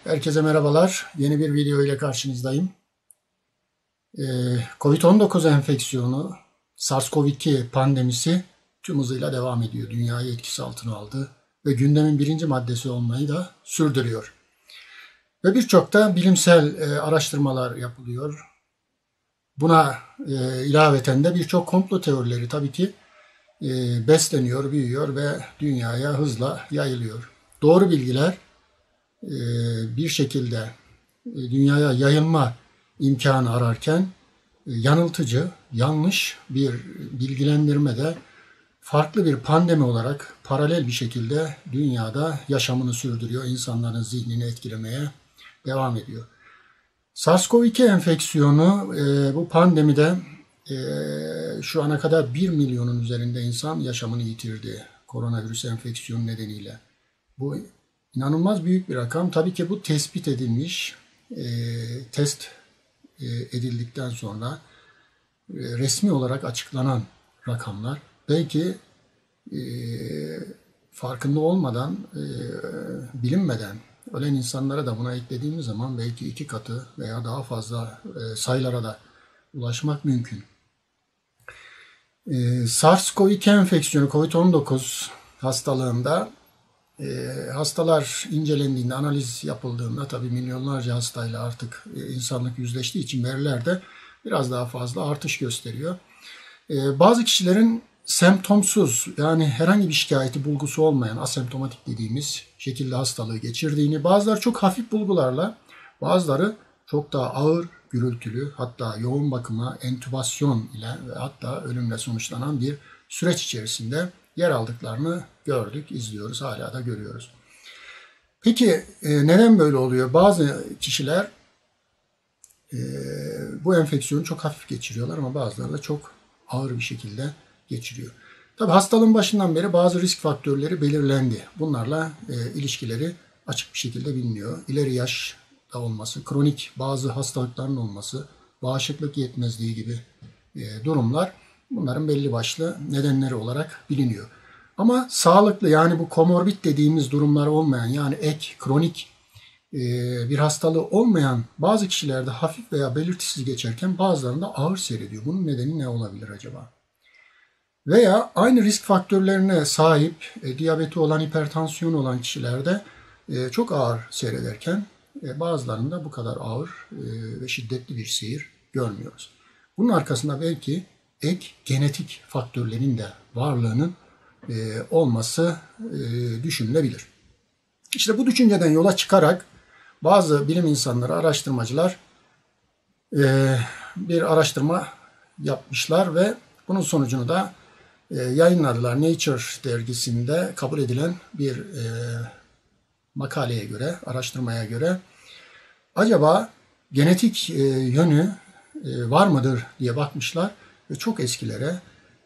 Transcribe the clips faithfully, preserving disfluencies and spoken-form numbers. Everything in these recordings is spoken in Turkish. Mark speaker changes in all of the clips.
Speaker 1: Herkese merhabalar. Yeni bir video ile karşınızdayım. Ee, Covid on dokuz enfeksiyonu, SARS-CoV iki pandemisi tüm hızıyla devam ediyor. Dünyayı etkisi altına aldı ve gündemin birinci maddesi olmayı da sürdürüyor. Ve birçok da bilimsel e, araştırmalar yapılıyor. Buna e, ilaveten de birçok komplo teorileri tabii ki e, besleniyor, büyüyor ve dünyaya hızla yayılıyor. Doğru bilgiler bir şekilde dünyaya yayılma imkanı ararken yanıltıcı, yanlış bir bilgilendirme de farklı bir pandemi olarak paralel bir şekilde dünyada yaşamını sürdürüyor, insanların zihnini etkilemeye devam ediyor. SARS-CoV iki enfeksiyonu bu pandemide şu ana kadar bir milyonun üzerinde insan yaşamını yitirdi koronavirüs enfeksiyonu nedeniyle. Bu İnanılmaz büyük bir rakam. Tabii ki bu tespit edilmiş, e, test e, edildikten sonra e, resmi olarak açıklanan rakamlar. Belki e, farkında olmadan, e, bilinmeden ölen insanlara da buna eklediğimiz zaman belki iki katı veya daha fazla e, sayılara da ulaşmak mümkün. E, SARS-CoV iki enfeksiyonu, Covid on dokuz hastalığında E, hastalar incelendiğinde, analiz yapıldığında tabii milyonlarca hastayla artık e, insanlık yüzleştiği için veriler de biraz daha fazla artış gösteriyor. E, bazı kişilerin semptomsuz, yani herhangi bir şikayeti, bulgusu olmayan, asemptomatik dediğimiz şekilde hastalığı geçirdiğini, bazıları çok hafif bulgularla, bazıları çok daha ağır, gürültülü, hatta yoğun bakıma, entübasyon ile ve hatta ölümle sonuçlanan bir süreç içerisinde yer aldıklarını gördük, izliyoruz, hala da görüyoruz. Peki e, neden böyle oluyor? Bazı kişiler e, bu enfeksiyonu çok hafif geçiriyorlar ama bazıları da çok ağır bir şekilde geçiriyor. Tabii hastalığın başından beri bazı risk faktörleri belirlendi. Bunlarla e, ilişkileri açık bir şekilde biliniyor. İleri yaşta olması, kronik bazı hastalıkların olması, bağışıklık yetmezliği gibi e, durumlar bunların belli başlı nedenleri olarak biliniyor. Ama sağlıklı, yani bu komorbid dediğimiz durumlar olmayan, yani ek, kronik e, bir hastalığı olmayan bazı kişilerde hafif veya belirtisiz geçerken bazılarında ağır seyrediyor. Bunun nedeni ne olabilir acaba? Veya aynı risk faktörlerine sahip, e, diyabeti olan, hipertansiyon olan kişilerde e, çok ağır seyrederken e, bazılarında bu kadar ağır e, ve şiddetli bir seyir görmüyoruz. Bunun arkasında belki ek genetik faktörlerin de varlığının e, olması e, düşünülebilir. İşte bu düşünceden yola çıkarak bazı bilim insanları, araştırmacılar e, bir araştırma yapmışlar ve bunun sonucunu da e, yayınladılar. Nature dergisinde kabul edilen bir e, makaleye göre, araştırmaya göre acaba genetik e, yönü e, var mıdır diye bakmışlar. Ve çok eskilere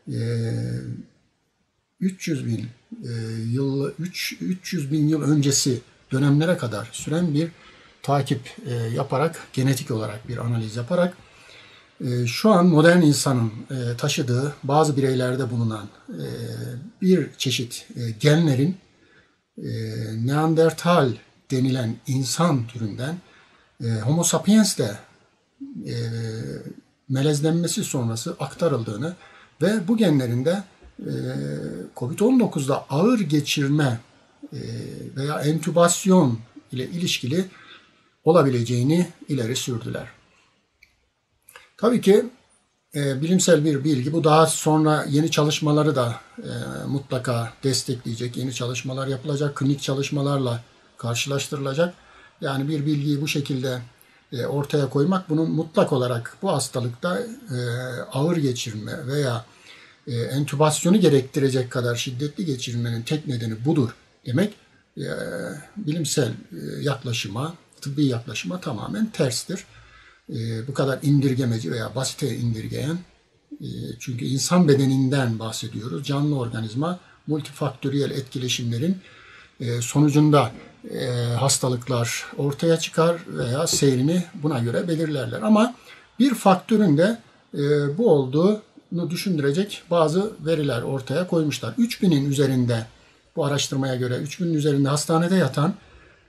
Speaker 1: üç yüz bin yıl üç yüz bin yıl öncesi dönemlere kadar süren bir takip yaparak, genetik olarak bir analiz yaparak şu an modern insanın taşıdığı, bazı bireylerde bulunan bir çeşit genlerin Neandertal denilen insan türünden Homo sapiens de melezlenmesi sonrası aktarıldığını ve bu genlerin de e, Covid on dokuzda ağır geçirme e, veya entübasyon ile ilişkili olabileceğini ileri sürdüler. Tabii ki e, bilimsel bir bilgi. Bu daha sonra yeni çalışmaları da e, mutlaka destekleyecek. Yeni çalışmalar yapılacak, klinik çalışmalarla karşılaştırılacak. Yani bir bilgiyi bu şekilde ortaya koymak, bunun mutlak olarak bu hastalıkta e, ağır geçirme veya e, entübasyonu gerektirecek kadar şiddetli geçirmenin tek nedeni budur demek e, bilimsel e, yaklaşıma, tıbbi yaklaşıma tamamen terstir. E, bu kadar indirgemeci veya basite indirgeyen, e, çünkü insan bedeninden bahsediyoruz. Canlı organizma multifaktöriyel etkileşimlerin e, sonucunda E, hastalıklar ortaya çıkar veya seyrini buna göre belirlerler. Ama bir faktörün de e, bu olduğunu düşündürecek bazı veriler ortaya koymuşlar. üç binin üzerinde, bu araştırmaya göre üç binin üzerinde hastanede yatan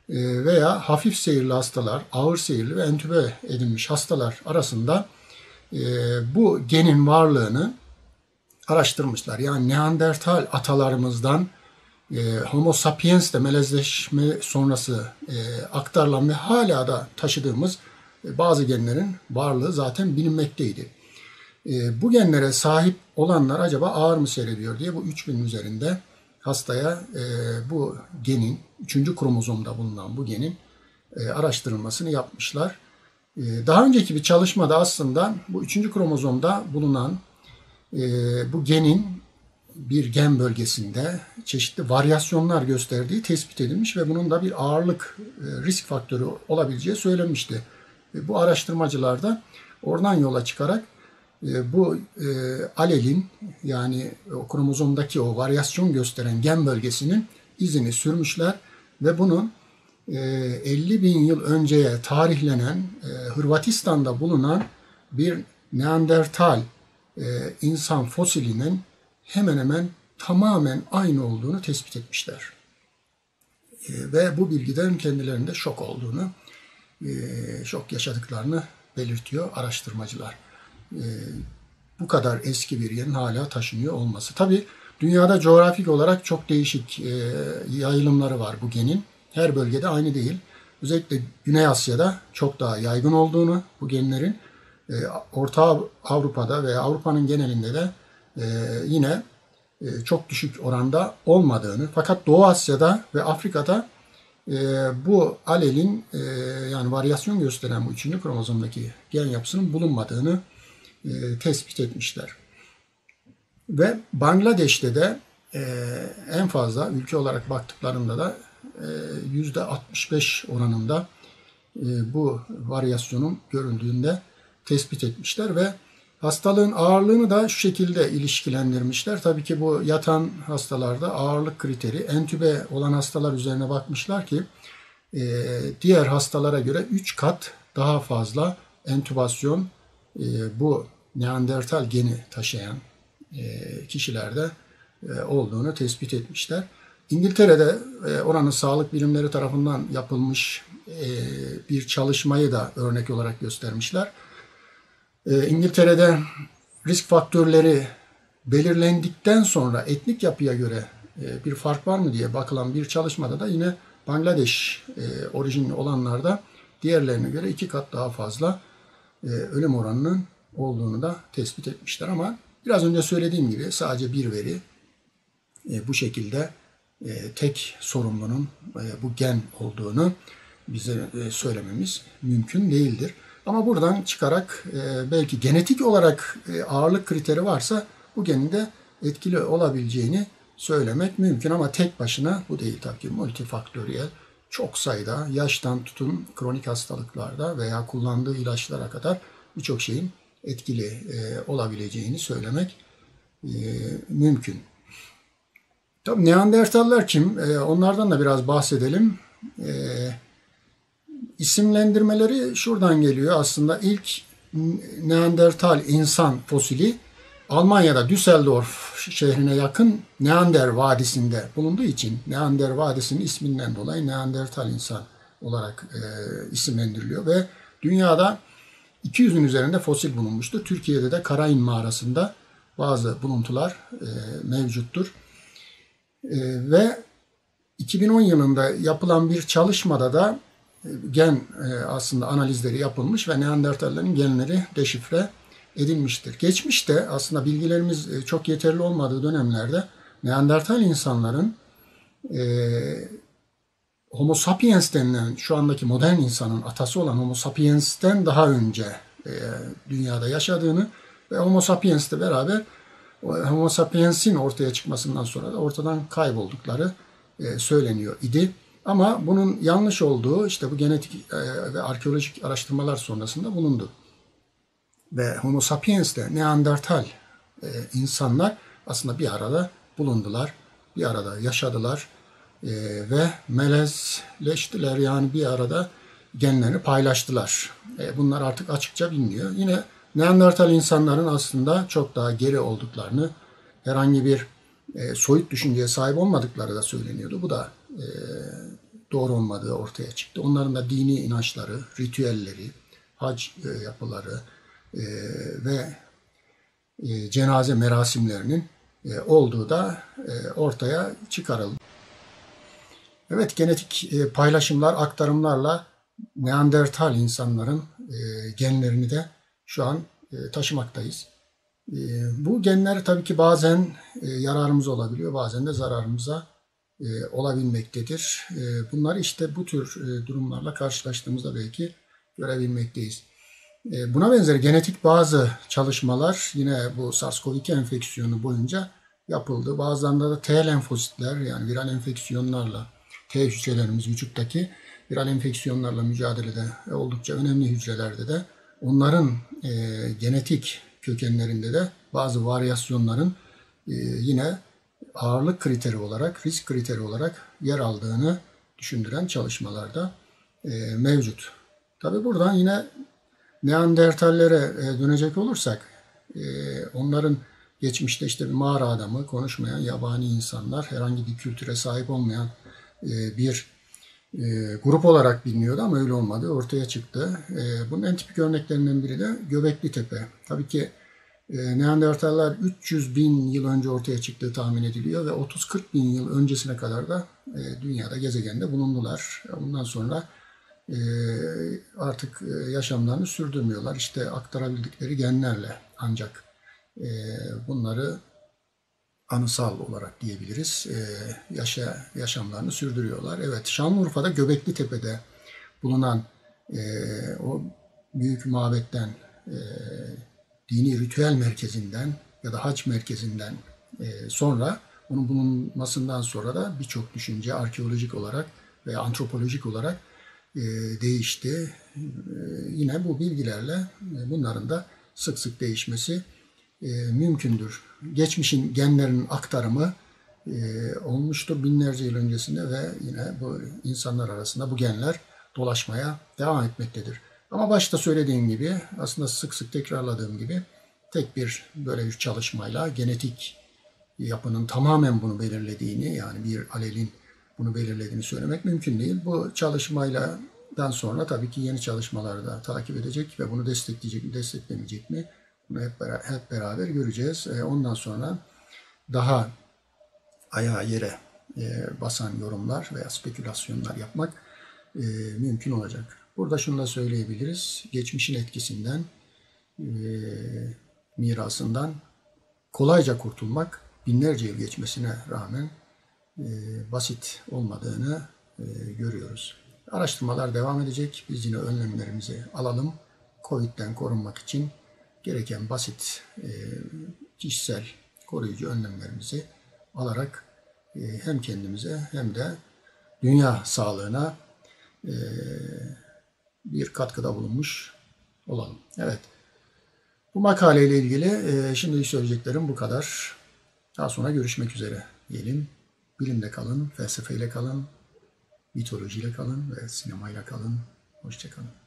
Speaker 1: e, veya hafif seyirli hastalar, ağır seyirli ve entübe edilmiş hastalar arasında e, bu genin varlığını araştırmışlar. Yani Neandertal atalarımızdan e, Homo sapiens'te melezleşme sonrası e, aktarılan ve hala da taşıdığımız e, bazı genlerin varlığı zaten bilinmekteydi. E, bu genlere sahip olanlar acaba ağır mı seyrediyor diye bu üç binin üzerinde hastaya e, bu genin, üçüncü kromozomda bulunan bu genin e, araştırılmasını yapmışlar. E, daha önceki bir çalışmada aslında bu üçüncü kromozomda bulunan e, bu genin bir gen bölgesinde çeşitli varyasyonlar gösterdiği tespit edilmiş ve bunun da bir ağırlık e, risk faktörü olabileceği söylenmişti. E, bu araştırmacılar da oradan yola çıkarak e, bu e, alelin yani o kromozomdaki o varyasyon gösteren gen bölgesinin izini sürmüşler ve bunun e, elli bin yıl önceye tarihlenen e, Hırvatistan'da bulunan bir Neandertal e, insan fosilinin hemen hemen tamamen aynı olduğunu tespit etmişler. E, ve bu bilgiden kendilerinde şok olduğunu, e, şok yaşadıklarını belirtiyor araştırmacılar. E, bu kadar eski bir yerin hala taşınıyor olması. Tabii dünyada coğrafik olarak çok değişik e, yayılımları var bu genin. Her bölgede aynı değil. Özellikle Güney Asya'da çok daha yaygın olduğunu bu genlerin, e, Orta Avrupa'da veya Avrupa'nın genelinde de e, yine e, çok düşük oranda olmadığını, fakat Doğu Asya'da ve Afrika'da e, bu alelin e, yani varyasyon gösteren bu üçüncü kromozomdaki gen yapısının bulunmadığını e, tespit etmişler. Ve Bangladeş'te de e, en fazla ülke olarak baktıklarında da e, yüzde altmış beş oranında e, bu varyasyonun görüldüğünde tespit etmişler ve hastalığın ağırlığını da şu şekilde ilişkilendirmişler. Tabii ki bu yatan hastalarda ağırlık kriteri entübe olan hastalar üzerine bakmışlar ki e, diğer hastalara göre üç kat daha fazla entübasyon e, bu Neandertal geni taşıyan e, kişilerde e, olduğunu tespit etmişler. İngiltere'de e, oranın sağlık bilimleri tarafından yapılmış e, bir çalışmayı da örnek olarak göstermişler. E, İngiltere'de risk faktörleri belirlendikten sonra etnik yapıya göre e, bir fark var mı diye bakılan bir çalışmada da yine Bangladeş e, orijinli olanlarda diğerlerine göre iki kat daha fazla e, ölüm oranının olduğunu da tespit etmişler. Ama biraz önce söylediğim gibi sadece bir veri e, bu şekilde e, tek sorumlunun e, bu gen olduğunu bize e, söylememiz mümkün değildir. Ama buradan çıkarak e, belki genetik olarak e, ağırlık kriteri varsa bu genin de etkili olabileceğini söylemek mümkün. Ama tek başına bu değil tabii ki, multifaktöriyel çok sayıda yaştan tutun kronik hastalıklarda veya kullandığı ilaçlara kadar birçok şeyin etkili e, olabileceğini söylemek e, mümkün. Tabii Neandertaller kim? E, onlardan da biraz bahsedelim. E, isimlendirmeleri şuradan geliyor. Aslında ilk Neandertal insan fosili Almanya'da Düsseldorf şehrine yakın Neander Vadisi'nde bulunduğu için Neander Vadisi'nin isminden dolayı Neandertal insan olarak e, isimlendiriliyor ve dünyada iki yüzün üzerinde fosil bulunmuştur. Türkiye'de de Karain mağarasında bazı buluntular e, mevcuttur. E, ve iki bin on yılında yapılan bir çalışmada da e, gen e, aslında analizleri yapılmış ve Neandertallerin genleri deşifre edilmiştir. Geçmişte aslında bilgilerimiz e, çok yeterli olmadığı dönemlerde Neandertal insanların e, Homo sapiens denilen şu andaki modern insanın atası olan Homo sapiens'ten daha önce e, dünyada yaşadığını ve Homo sapiens'le beraber Homo sapiens'in ortaya çıkmasından sonra da ortadan kayboldukları e, söyleniyor idi. Ama bunun yanlış olduğu işte bu genetik e, ve arkeolojik araştırmalar sonrasında bulundu. Ve Homo sapiens ile Neandertal e, insanlar aslında bir arada bulundular, bir arada yaşadılar e, ve melezleştiler, yani bir arada genlerini paylaştılar. E, bunlar artık açıkça biliniyor. Yine Neandertal insanların aslında çok daha geri olduklarını, herhangi bir e, soyut düşünceye sahip olmadıkları da söyleniyordu. Bu da e, doğru olmadığı ortaya çıktı. Onların da dini inançları, ritüelleri, hac yapıları ve cenaze merasimlerinin olduğu da ortaya çıkarıldı. Evet, genetik paylaşımlar, aktarımlarla Neandertal insanların genlerini de şu an taşımaktayız. Bu genler tabii ki bazen yararımıza olabiliyor, bazen de zararımıza olabilmektedir. Bunları işte bu tür durumlarla karşılaştığımızda belki görebilmekteyiz. Buna benzer genetik bazı çalışmalar yine bu SARS-CoV iki enfeksiyonu boyunca yapıldı. Bazılarında da T lenfositler, yani viral enfeksiyonlarla T hücrelerimiz vücuttaki viral enfeksiyonlarla mücadelede oldukça önemli hücrelerde de onların e, genetik kökenlerinde de bazı varyasyonların e, yine ağırlık kriteri olarak, risk kriteri olarak yer aldığını düşündüren çalışmalarda e, mevcut. Tabi buradan yine Neandertallere e, dönecek olursak, e, onların geçmişte işte bir mağara adamı, konuşmayan yabani insanlar, herhangi bir kültüre sahip olmayan e, bir e, grup olarak biliniyordu ama öyle olmadı, ortaya çıktı. E, bunun en tipik örneklerinden biri de Göbekli Tepe. Tabii ki e, Neandertaller üç yüz bin yıl önce ortaya çıktığı tahmin ediliyor ve otuz kırk bin yıl öncesine kadar da e, dünyada, gezegende bulundular. Bundan sonra e, artık e, yaşamlarını sürdürmüyorlar. İşte aktarabildikleri genlerle ancak e, bunları anısal olarak diyebiliriz. E, yaşa, yaşamlarını sürdürüyorlar. Evet, Şanlıurfa'da Göbekli Tepe'de bulunan e, o büyük mabetten, e, dini ritüel merkezinden ya da hac merkezinden e, sonra, onun bulunmasından sonra da birçok düşünce arkeolojik olarak veya antropolojik olarak e, değişti. E, yine bu bilgilerle e, bunların da sık sık değişmesi e, mümkündür. Geçmişin genlerinin aktarımı e, olmuştur binlerce yıl öncesinde ve yine bu insanlar arasında bu genler dolaşmaya devam etmektedir. Ama başta söylediğim gibi, aslında sık sık tekrarladığım gibi, tek bir böyle bir çalışmayla genetik yapının tamamen bunu belirlediğini, yani bir alelin bunu belirlediğini söylemek mümkün değil. Bu çalışmayla dan sonra tabii ki yeni çalışmaları da takip edecek ve bunu destekleyecek mi, desteklemeyecek mi? Bunu hep beraber, hep beraber göreceğiz. Ondan sonra daha ayağı yere basan yorumlar veya spekülasyonlar yapmak mümkün olacak. Burada şunu da söyleyebiliriz. Geçmişin etkisinden, mirasından kolayca kurtulmak binlerce yıl geçmesine rağmen basit olmadığını görüyoruz. Araştırmalar devam edecek. Biz yine önlemlerimizi alalım. Covid'den korunmak için gereken basit kişisel koruyucu önlemlerimizi alarak hem kendimize hem de dünya sağlığına bir katkıda bulunmuş olalım. Evet. Bu makaleyle ilgili şimdi söyleyeceklerim bu kadar. Daha sonra görüşmek üzere diyelim. Bilimde kalın, felsefeyle kalın, mitolojiyle kalın ve sinemayla kalın. Hoşça kalın.